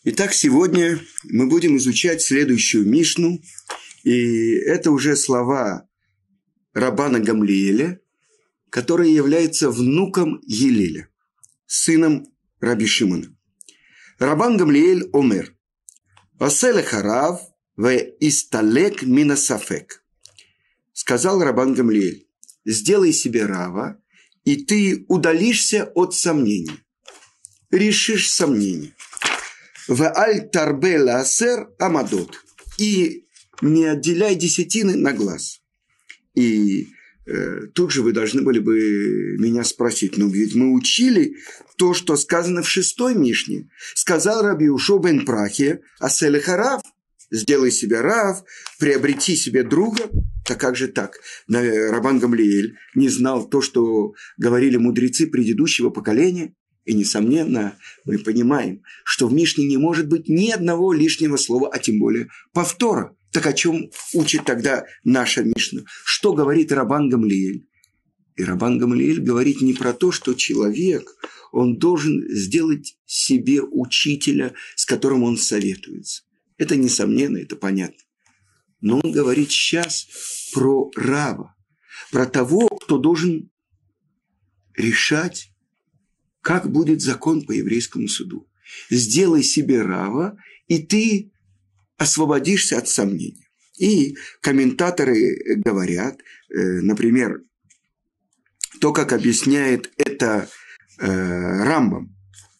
Итак, сегодня мы будем изучать следующую Мишну, и это уже слова Раббана Гамлиэля, который является внуком Гилеля, сыном Раби Шимона. Раббан Гамлиэль омер: «Асе харав ве исталек мина сафек». Сказал Раббан Гамлиэль: сделай себе рава, и ты удалишься от сомнений, решишь сомнения. «Вааль тарбе лаасер амадот», и не отделяй десятины на глаз. И тут же вы должны были бы меня спросить: ну ведь мы учили то, что сказано в 6-й Мишне. Сказал Раби Йеушуа бен Прахия: «Асе харав», сделай себе рав, приобрети себе друга. Так как же так? Раббан Гамлиэль не знал то, что говорили мудрецы предыдущего поколения? И, несомненно, мы понимаем, что в Мишне не может быть ни одного лишнего слова, а тем более повтора. Так о чем учит тогда наша Мишна? Что говорит Раббан Гамлиэль? И Раббан Гамлиэль говорит не про то, что человек, он должен сделать себе учителя, с которым он советуется. Это несомненно, это понятно. Но он говорит сейчас про рава, про того, кто должен решать, как будет закон по еврейскому суду. Сделай себе рава, и ты освободишься от сомнений. И комментаторы говорят, например, то, как объясняет это Рамбам: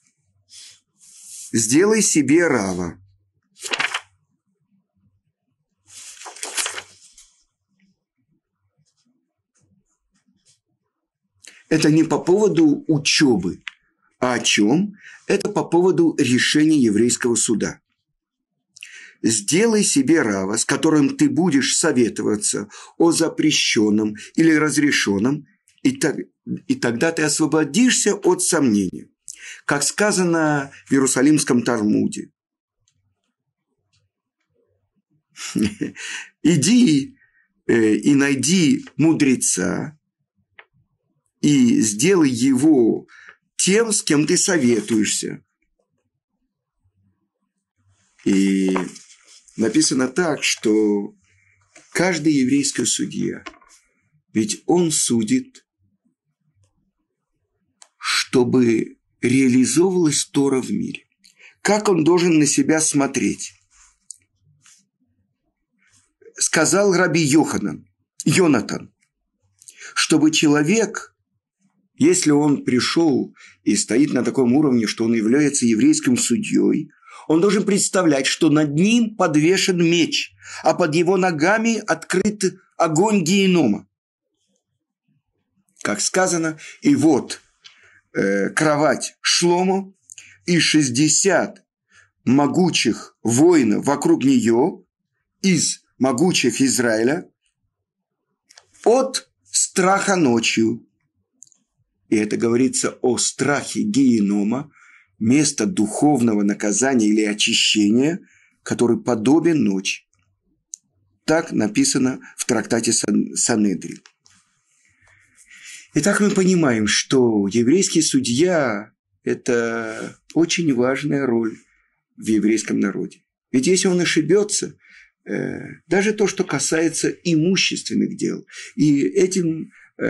сделай себе рава. Это не по поводу учебы. А о чем? Это по поводу решения еврейского суда. Сделай себе рава, с которым ты будешь советоваться о запрещенном или разрешенном, и тогда ты освободишься от сомнения. Как сказано в Иерусалимском Талмуде: иди и найди мудреца, и сделай его тем, с кем ты советуешься. И написано так, что каждый еврейский судья, ведь он судит, чтобы реализовывалась Тора в мире. Как он должен на себя смотреть? Сказал Раби Йонатан, чтобы человек, если он пришел и стоит на таком уровне, что он является еврейским судьей, он должен представлять, что над ним подвешен меч, а под его ногами открыт огонь генома. Как сказано: и вот кровать Шломо и 60 могучих воинов вокруг нее из могучих Израиля от страха ночью. И это говорится о страхе генома, место духовного наказания или очищения, который подобен ночи. Так написано в трактате Санедрин. Итак, мы понимаем, что еврейский судья – это очень важная роль в еврейском народе. Ведь если он ошибется, даже то, что касается имущественных дел, и этими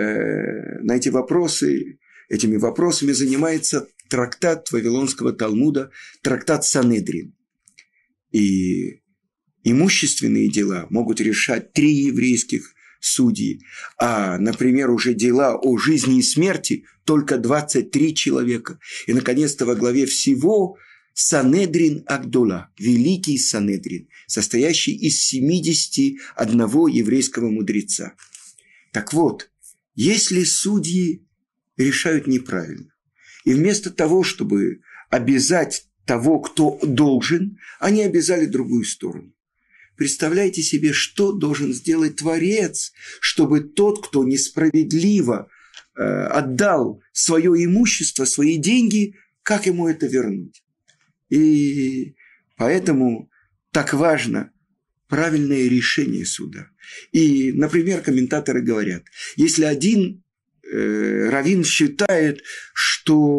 вопросами занимается трактат Вавилонского Талмуда, трактат Санедрин. И имущественные дела могут решать 3 еврейских судьи, а, например, уже дела о жизни и смерти только 23 человека. И, наконец-то, во главе всего Санедрин Агдола, великий Санедрин, состоящий из 71 еврейского мудреца. Так вот, если судьи решают неправильно, и вместо того, чтобы обязать того, кто должен, они обязали другую сторону. Представляете себе, что должен сделать Творец, чтобы тот, кто несправедливо отдал свое имущество, свои деньги, как ему это вернуть? И поэтому так важно правильное решение суда. И, например, комментаторы говорят: если один раввин считает, что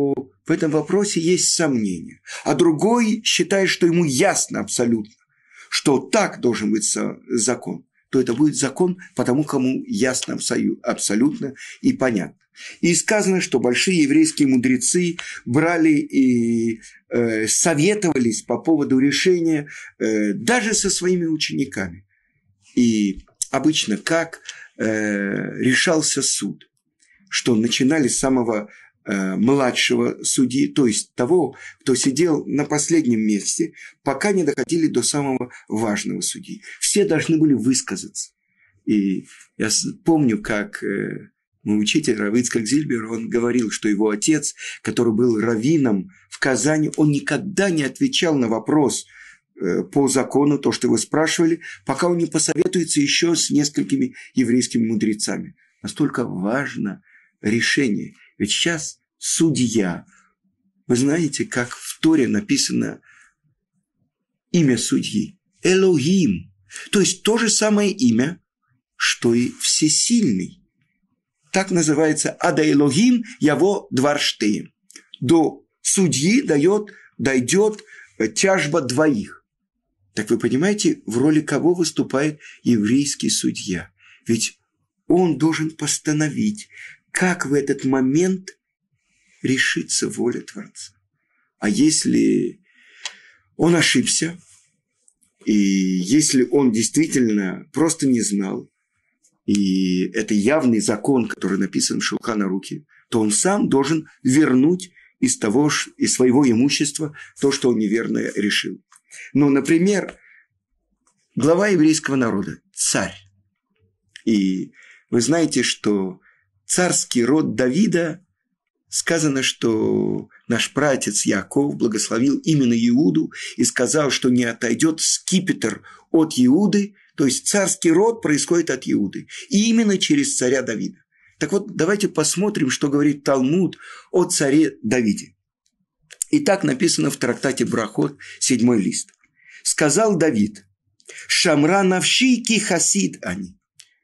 в этом вопросе есть сомнения, а другой считает, что ему ясно абсолютно, что так должен быть закон, то это будет закон потому, кому ясно абсолютно и понятно. И сказано, что большие еврейские мудрецы брали и советовались по поводу решения даже со своими учениками. И обычно как решался суд, что начинали с самого младшего судьи, то есть того, кто сидел на последнем месте, пока не доходили до самого важного судьи. Все должны были высказаться. И я помню, как мой учитель Рав Ицхак Зильбер, он говорил, что его отец, который был раввином в Казани, он никогда не отвечал на вопрос по закону, то, что его спрашивали, пока он не посоветуется еще с несколькими еврейскими мудрецами. Настолько важно решение. Ведь сейчас судья, вы знаете, как в Торе написано имя судьи? Элохим. То есть то же самое имя, что и всесильный. Так называется Ада Элохим Яво Дварштейн. До судьи дойдет тяжба двоих. Так вы понимаете, в роли кого выступает еврейский судья? Ведь он должен постановить, как в этот момент решится воля Творца. А если он ошибся, и если он действительно просто не знал, и это явный закон, который написан в Шулхан Арухе, то он сам должен вернуть из своего имущества то, что он неверно решил. Ну, например, глава еврейского народа, царь. И вы знаете, что царский род Давида, сказано, что наш праотец Яаков благословил именно Иуду и сказал, что не отойдет скипетр от Иуды, то есть царский род происходит от Иуды, и именно через царя Давида. Так вот, давайте посмотрим, что говорит Талмуд о царе Давиде. И так написано в трактате Брахот, 7 лист. «Сказал Давид, шамра навши ки хасид они,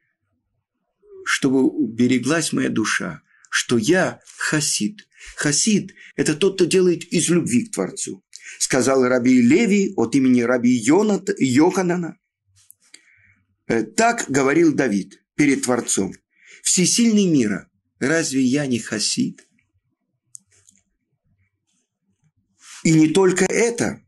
чтобы убереглась моя душа, что я хасид». Хасид – это тот, кто делает из любви к Творцу. Сказал раби Леви от имени раби Йоханана. Так говорил Давид перед Творцом. Всесильный мира, разве я не хасид? И не только это,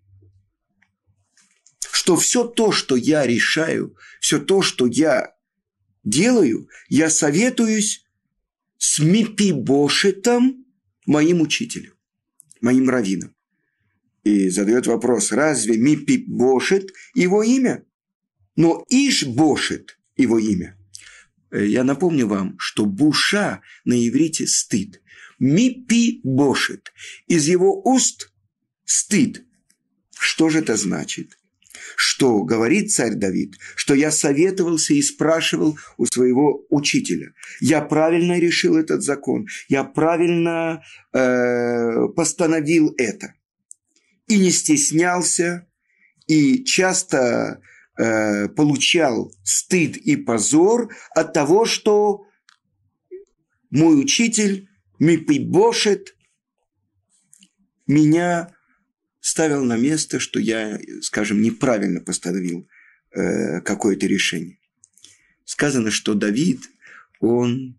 что все то, что я решаю, все то, что я делаю, я советуюсь с Мипибошетом, моим учителем, моим раввином. И задает вопрос, разве Мипибошет его имя? Но Ишбошет его имя. Я напомню вам, что буша на иврите стыд. Мипибошет. Из его уст стыд. Что же это значит? Что говорит царь Давид, что я советовался и спрашивал у своего учителя. Я правильно решил этот закон, я правильно постановил это. И не стеснялся, и часто получал стыд и позор от того, что мой учитель Мипибошет меня ставил на место, что я, скажем, неправильно постановил какое-то решение. Сказано, что Давид, он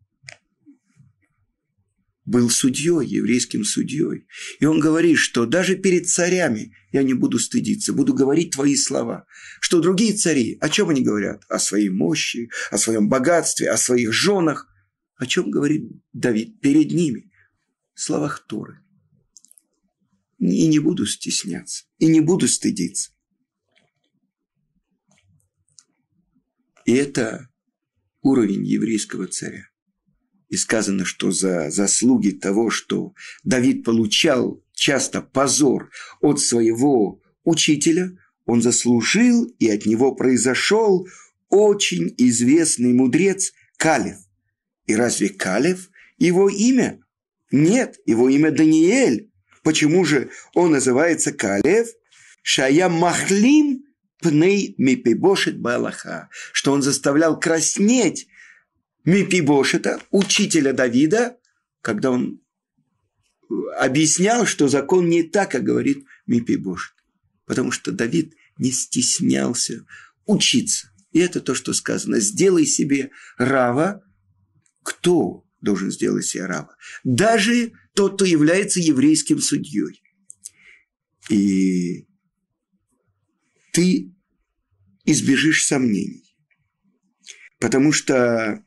был судьей, еврейским судьей. И он говорит, что даже перед царями я не буду стыдиться, буду говорить твои слова. Что другие цари, о чем они говорят? О своей мощи, о своем богатстве, о своих женах. О чем говорит Давид перед ними? В словах Торы. И не буду стесняться, и не буду стыдиться. И это уровень еврейского царя. И сказано, что за заслуги того, что Давид получал часто позор от своего учителя, он заслужил, и от него произошел очень известный мудрец Калев. И разве Калев его имя? Нет, его имя Даниэль. Почему же он называется Калев? Шая махлим пней Мипибошет балаха, что он заставлял краснеть Мипибошета, учителя Давида, когда он объяснял, что закон не так, как говорит Мефибошет. Потому что Давид не стеснялся учиться. И это то, что сказано. Сделай себе рава. Кто должен сделать себе рава? Даже тот, кто является еврейским судьей. И ты избежишь сомнений. Потому что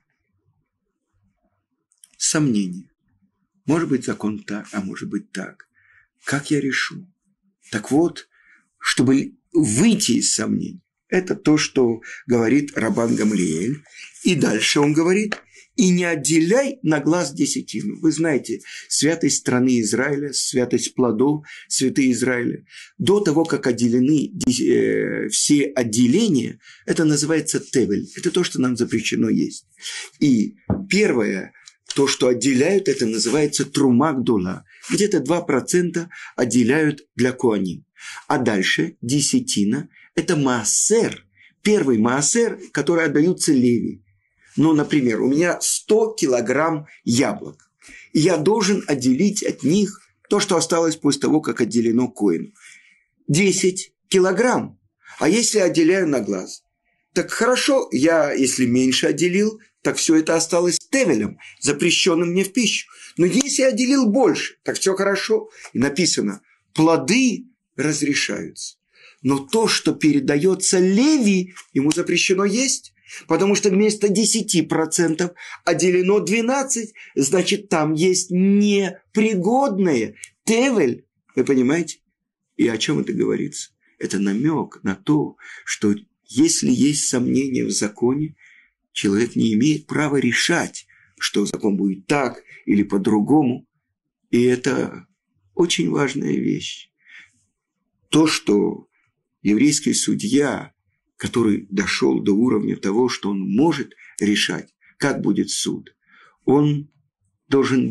сомнения. Может быть, закон так, а может быть так. Как я решу? Так вот, чтобы выйти из сомнений. Это то, что говорит Рабан Гамлиэль. И дальше он говорит: и не отделяй на глаз десятину. Вы знаете, святость страны Израиля, святость плодов, святые Израиля. До того, как отделены все отделения, это называется тевель. Это то, что нам запрещено есть. И первое, то, что отделяют, это называется трума гдола. Где-то 2% отделяют для коаним. А дальше десятина – это маасер. Первый маасер, который отдаются леви. Ну, например, у меня 100 килограмм яблок. И я должен отделить от них то, что осталось после того, как отделено коину. 10 килограмм. А если отделяю на глаз? Так хорошо, я, если меньше отделил, так все это осталось тевелем, запрещенным мне в пищу. Но если я отделил больше, так все хорошо. И написано, плоды разрешаются. Но то, что передается леви, ему запрещено есть. Потому что вместо 10% отделено 12%, значит, там есть непригодное. Тевель, вы понимаете? И о чем это говорится? Это намек на то, что если есть сомнения в законе, человек не имеет права решать, что закон будет так или по-другому. И это очень важная вещь. То, что еврейский судья, который дошел до уровня того, что он может решать, как будет суд, он должен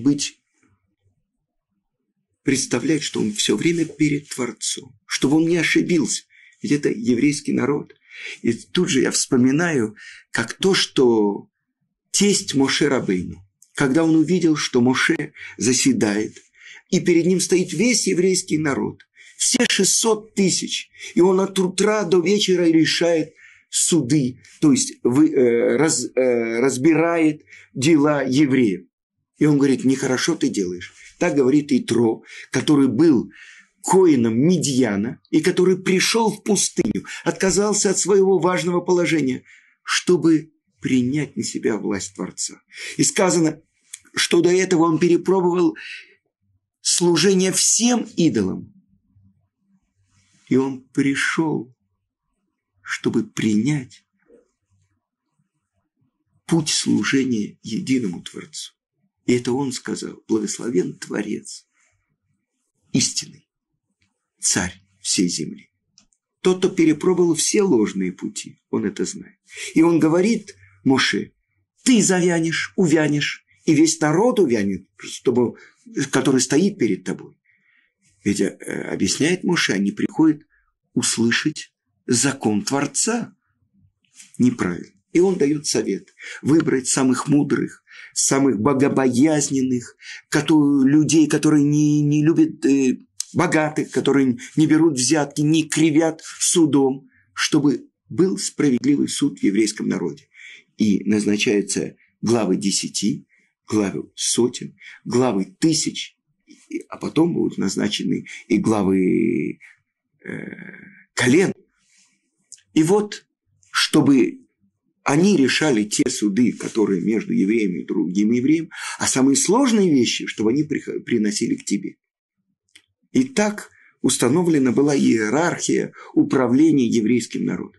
представлять, что он все время перед Творцом, чтобы он не ошибился. Ведь это еврейский народ. И тут же я вспоминаю, как то, что тесть Моше Рабейну, когда он увидел, что Моше заседает, и перед ним стоит весь еврейский народ, все 600 тысяч, и он от утра до вечера решает суды, то есть разбирает дела евреев. И он говорит, нехорошо ты делаешь. Так говорит Итро, который был коином Мидьяна, и который пришел в пустыню, отказался от своего важного положения, чтобы принять на себя власть Творца. И сказано, что до этого он перепробовал служение всем идолам. И он пришел, чтобы принять путь служения единому Творцу. И это он сказал, благословен Творец, истинный царь всей земли. Тот, кто перепробовал все ложные пути, он это знает. И он говорит Моше, ты завянешь, увянешь, и весь народ увянет, который стоит перед тобой. Ведь объясняет Моше, они приходят услышать закон Творца. Неправильно. И он дает совет выбрать самых мудрых, самых богобоязненных, людей, которые не любят богатых, которые не берут взятки, не кривят судом, чтобы был справедливый суд в еврейском народе. И назначаются главы 10, главы сотен, главы 1000, а потом будут назначены и главы колен. И вот, чтобы они решали те суды, которые между евреями и другим евреем, а самые сложные вещи, чтобы они приносили к тебе. И так установлена была иерархия управления еврейским народом.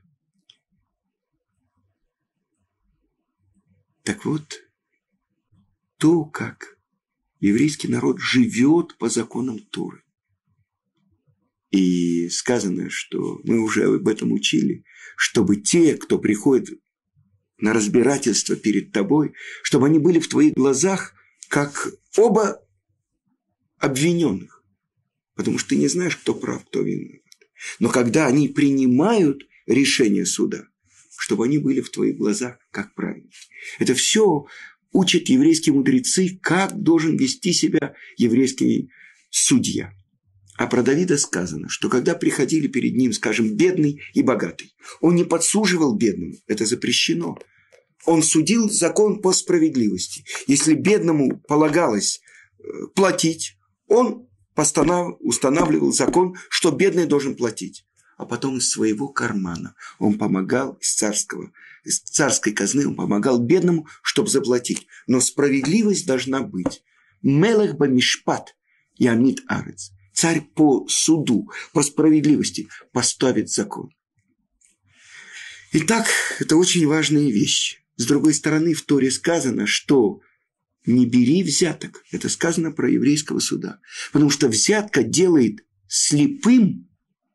Так вот, то, как еврейский народ живет по законам Торы. И сказано, что мы уже об этом учили, чтобы те, кто приходит на разбирательство перед тобой, чтобы они были в твоих глазах, как оба обвиненных. Потому что ты не знаешь, кто прав, кто виноват. Но когда они принимают решение суда, чтобы они были в твоих глазах, как праведники. Это все учат еврейские мудрецы, как должен вести себя еврейский судья. А про Давида сказано, что когда приходили перед ним, скажем, бедный и богатый, он не подсуживал бедному, это запрещено. Он судил закон по справедливости. Если бедному полагалось платить, он устанавливал закон, что бедный должен платить. А потом из своего кармана он помогал, из царской казны он помогал бедному, чтобы заплатить. Но справедливость должна быть. Мелех бамишпат ямид арец. Царь по суду, по справедливости поставит закон. Итак, это очень важные вещи. С другой стороны, в Торе сказано, что не бери взяток. Это сказано про еврейского суда. Потому что взятка делает слепым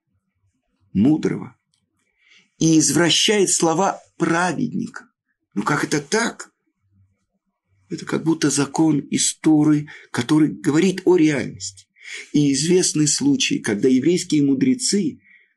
мудрого и извращает слова праведника. Ну как это так? Это как будто закон из Торы, который говорит о реальности. И известный случай, когда еврейские мудрецы,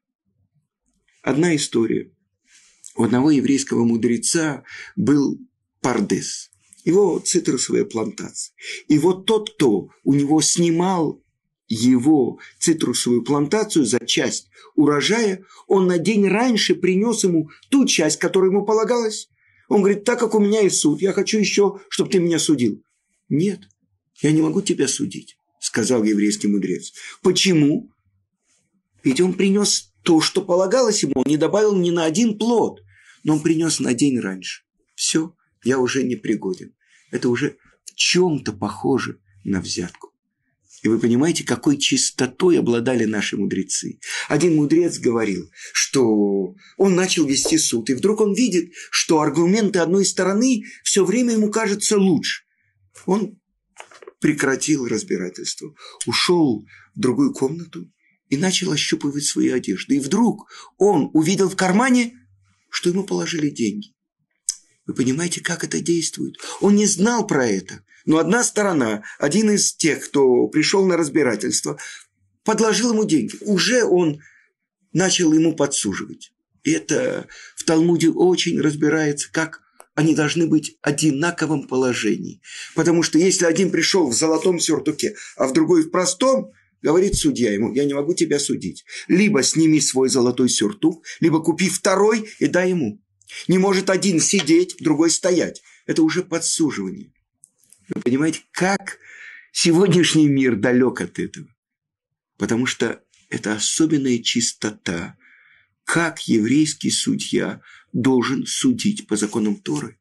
одна история, у одного еврейского мудреца был пардес, его цитрусовая плантация. И вот тот, кто у него снимал его цитрусовую плантацию за часть урожая, он на день раньше принес ему ту часть, которая ему полагалась. Он говорит, так как у меня есть суд, я хочу еще, чтобы ты меня судил. Нет, я не могу тебя судить, сказал еврейский мудрец. Почему? Ведь он принес то, что полагалось ему, он не добавил ни на один плод, но он принес на день раньше. Все, я уже не пригоден. Это уже в чем-то похоже на взятку. И вы понимаете, какой чистотой обладали наши мудрецы. Один мудрец говорил, что он начал вести суд, и вдруг он видит, что аргументы одной стороны все время ему кажутся лучше. Он прекратил разбирательство, ушел в другую комнату и начал ощупывать свои одежды. И вдруг он увидел в кармане, что ему положили деньги. Вы понимаете, как это действует? Он не знал про это. Но одна сторона, один из тех, кто пришел на разбирательство, подложил ему деньги. Уже он начал ему подсуживать. И это в Талмуде очень разбирается, как они должны быть в одинаковом положении. Потому что если один пришел в золотом сюртуке, а в другой в простом, говорит судья ему, я не могу тебя судить. Либо сними свой золотой сюртук, либо купи второй и дай ему. Не может один сидеть, другой стоять. Это уже подсуживание. Вы понимаете, как сегодняшний мир далек от этого? Потому что это особенная чистота, как еврейский судья должен судить по законам Торы.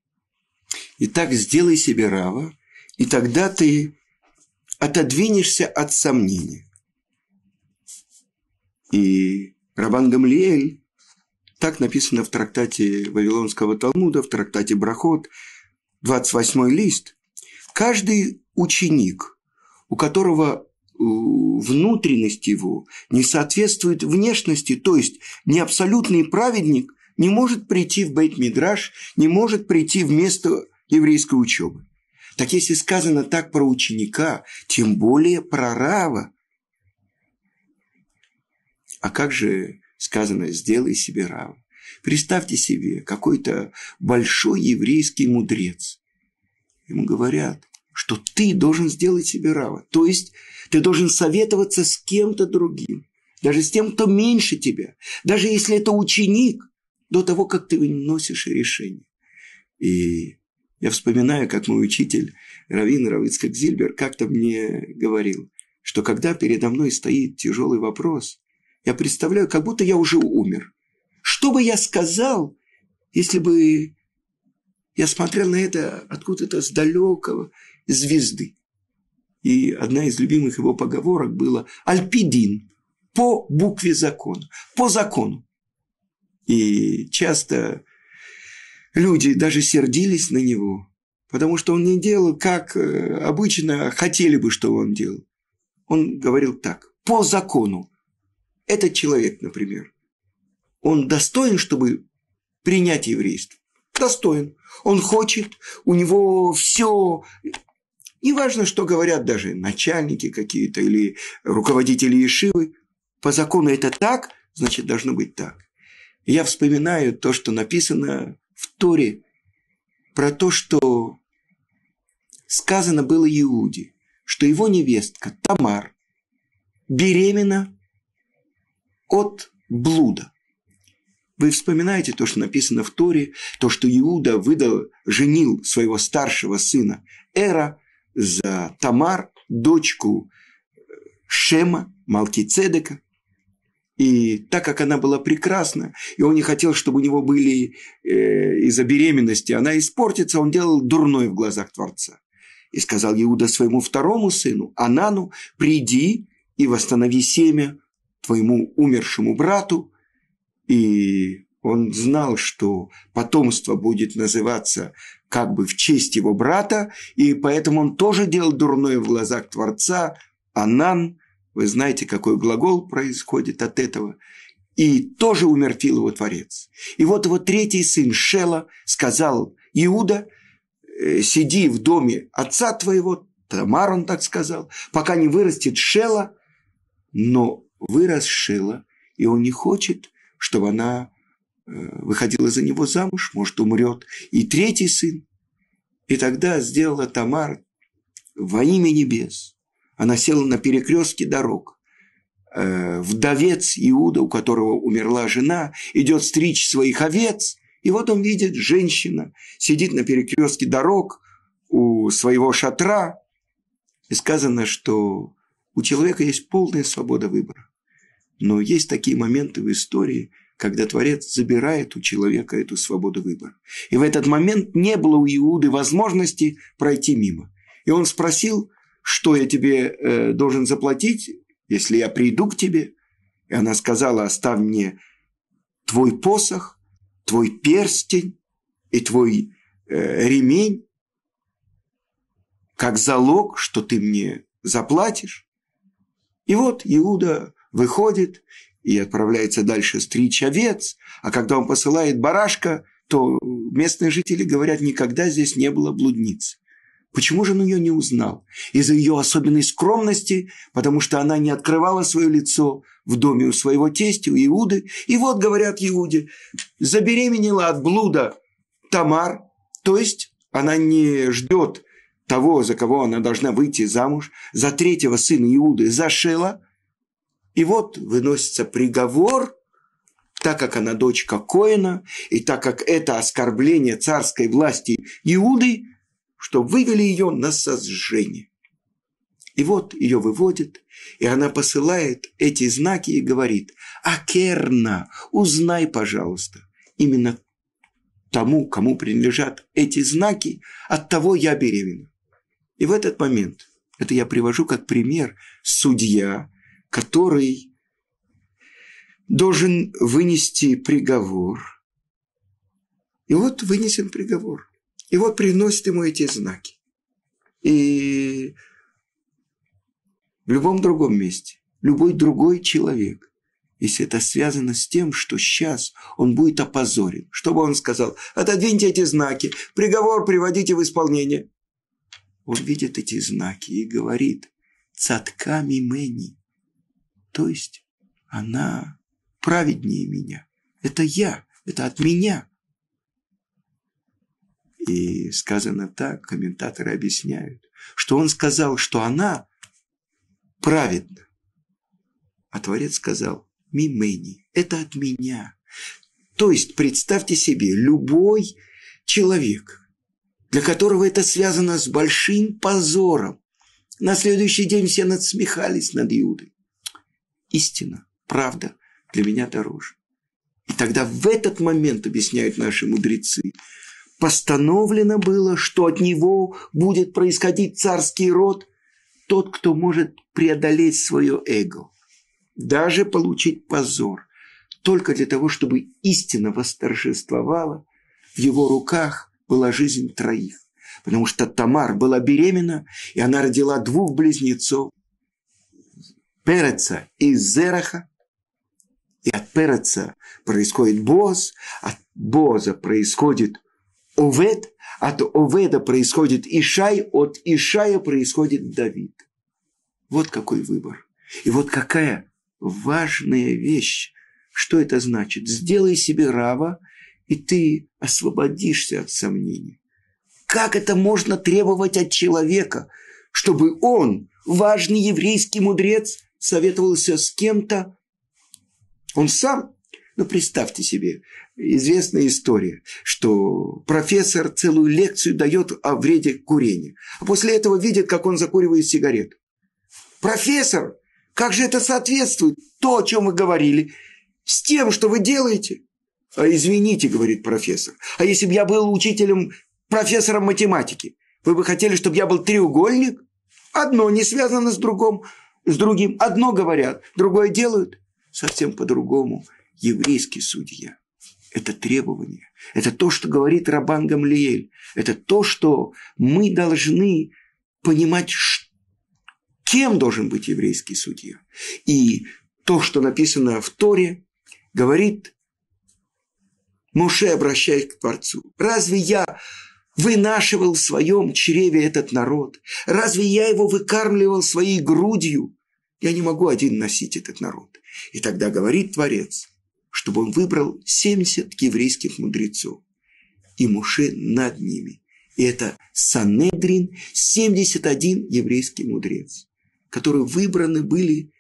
Итак, сделай себе рава, и тогда ты отодвинешься от сомнения. И Рабан Гамлиэль, так написано в трактате Вавилонского Талмуда, в трактате Брахот, 28 лист. Каждый ученик, у которого внутренность его не соответствует внешности, то есть не абсолютный праведник, не может прийти в Бейт-Мидраш, не может прийти в место еврейской учебы. Так если сказано так про ученика, тем более про рава. А как же сказано «сделай себе рава»? Представьте себе, какой-то большой еврейский мудрец. Ему говорят, что ты должен сделать себе рава. То есть ты должен советоваться с кем-то другим. Даже с тем, кто меньше тебя. Даже если это ученик, до того, как ты выносишь решение. И я вспоминаю, как мой учитель раввин Рав Ицхак Зильбер как-то мне говорил, что когда передо мной стоит тяжелый вопрос, я представляю, как будто я уже умер. Что бы я сказал, если бы я смотрел на это откуда-то с далекого звезды? И одна из любимых его поговорок была «Альпидин» – по букве закона, по закону. И часто люди даже сердились на него, потому что он не делал, как обычно хотели бы, чтобы он делал. Он говорил так: по закону. Этот человек, например, он достоин, чтобы принять еврейство? Достоин. Он хочет, у него все. Неважно, что говорят даже начальники какие-то или руководители ешивы. По закону это так, значит, должно быть так. И я вспоминаю то, что написано в Торе, про то, что сказано было Иуде, что его невестка Тамар беременна от блуда. Вы вспоминаете то, что написано в Торе, то, что Иуда женил своего старшего сына Эра за Тамар, дочку Шема, Малкицедека. И так как она была прекрасна, и он не хотел, чтобы у него были из-за беременности она испортится, он делал дурное в глазах Творца. И сказал Иуда своему второму сыну, Анану, приди и восстанови семя твоему умершему брату. И он знал, что потомство будет называться как бы в честь его брата, и поэтому он тоже делал дурное в глазах Творца. Анан, вы знаете, какой глагол происходит от этого, и тоже умертвил его Творец. И вот его третий сын Шела сказал: Иуда, сиди в доме отца твоего, Тамар, он так сказал, пока не вырастет Шела. Но вырос Шела, и он не хочет, чтобы она выходила за него замуж, может, умрет. И третий сын. И тогда сделала Тамар во имя небес. Она села на перекрестке дорог. Вдовец Иуда, у которого умерла жена, идет стричь своих овец. И вот он видит, женщина сидит на перекрестке дорог у своего шатра. И сказано, что у человека есть полная свобода выбора. Но есть такие моменты в истории, когда Творец забирает у человека эту свободу выбора. И в этот момент не было у Иуды возможности пройти мимо. И он спросил: что я тебе должен заплатить, если я приду к тебе? И она сказала: оставь мне твой посох, твой перстень и твой ремень, как залог, что ты мне заплатишь. И вот Иуда выходит и отправляется дальше стричь овец, а когда он посылает барашка, то местные жители говорят: никогда здесь не было блудницы. Почему же он ее не узнал? Из-за ее особенной скромности, потому что она не открывала свое лицо в доме у своего тестя, у Иуды. И вот говорят Иуде: забеременела от блуда Тамар, то есть она не ждет того, за кого она должна выйти замуж, за третьего сына Иуды, за Шела. И вот выносится приговор, так как она дочка Коэна, и так как это оскорбление царской власти Иуды, что вывели ее на сожжение. И вот ее выводят, и она посылает эти знаки и говорит: Акерна, узнай, пожалуйста, именно тому, кому принадлежат эти знаки, от того я беременна. И в этот момент, это я привожу как пример, судья, который должен вынести приговор. И вот вынесен приговор. И вот приносит ему эти знаки. И в любом другом месте, любой другой человек, если это связано с тем, что сейчас он будет опозорен, что бы он сказал: отодвиньте эти знаки, приговор приводите в исполнение. Он видит эти знаки и говорит: цатка мимени, то есть она праведнее меня, это я, это от меня. И сказано так, комментаторы объясняют, что он сказал, что она праведна, а Творец сказал: мимени, это от меня. То есть представьте себе, любой человек, для которого это связано с большим позором, на следующий день все надсмехались над Иудой. Истина, правда для меня дороже. И тогда в этот момент, объясняют наши мудрецы, постановлено было, что от него будет происходить царский род, тот, кто может преодолеть свое эго, даже получить позор, только для того, чтобы истина восторжествовала. В его руках была жизнь троих, потому что Тамар была беременна, и она родила двух близнецов, Переца и Зераха. И от Переца происходит Боз, от Боза происходит Овед, от Оведа происходит Ишай, от Ишая происходит Давид. Вот какой выбор. И вот какая важная вещь. Что это значит? Сделай себе рава, и ты освободишься от сомнений. Как это можно требовать от человека, чтобы он, важный еврейский мудрец, советовался с кем-то. Он сам, представьте себе, известная история, что профессор целую лекцию дает о вреде курения, а после этого видит, как он закуривает сигарету. Профессор, как же это соответствует, то, о чем вы говорили, с тем, что вы делаете? А извините, говорит профессор, а если бы я был учителем, профессором математики, вы бы хотели, чтобы я был треугольник? Одно не связано с другим. Одно говорят, другое делают. Совсем по-другому. Еврейский судья. Это требование. Это то, что говорит Рабан Гамлиэль. Это то, что мы должны понимать, кем должен быть еврейский судья. И то, что написано в Торе, говорит Моше, обращаясь к Творцу. Разве я вынашивал в своем чреве этот народ? Разве я его выкармливал своей грудью? Я не могу один носить этот народ. И тогда говорит Творец, чтобы он выбрал 70 еврейских мудрецов. И Моше над ними. И это Санедрин, 71 еврейский мудрец, которые выбраны были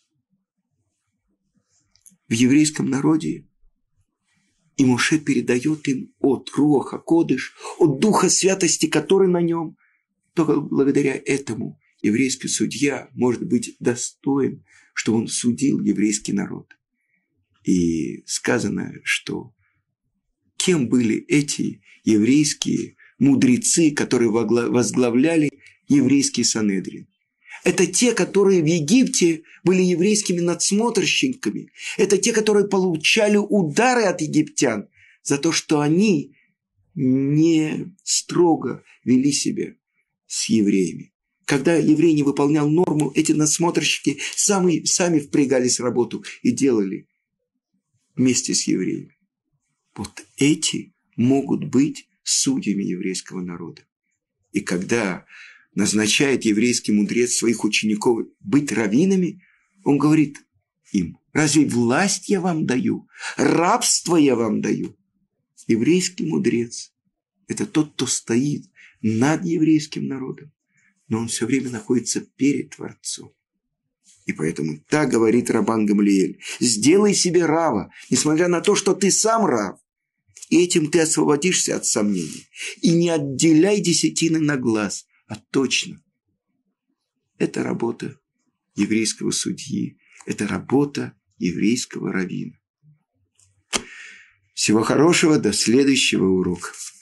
в еврейском народе. И Моше передает им от Руаха Кодыш, от Духа Святости, который на нем. Только благодаря этому еврейский судья может быть достоин, что он судил еврейский народ. И сказано, что кем были эти еврейские мудрецы, которые возглавляли еврейский Санедрин? Это те, которые в Египте были еврейскими надсмотрщиками. Это те, которые получали удары от египтян за то, что они не строго вели себя с евреями. Когда еврей не выполнял норму, эти надсмотрщики сами впрягались в работу и делали вместе с евреями. Вот эти могут быть судьями еврейского народа. И когда назначает еврейский мудрец своих учеников быть раввинами, он говорит им: разве власть я вам даю, рабство я вам даю? Еврейский мудрец – это тот, кто стоит над еврейским народом, но он все время находится перед Творцом. И поэтому так говорит Рабан Гамлиэль: сделай себе рава, несмотря на то, что ты сам рав. И этим ты освободишься от сомнений. И не отделяй десятины на глаз, а точно. Это работа еврейского судьи, это работа еврейского раввина. Всего хорошего, до следующего урока.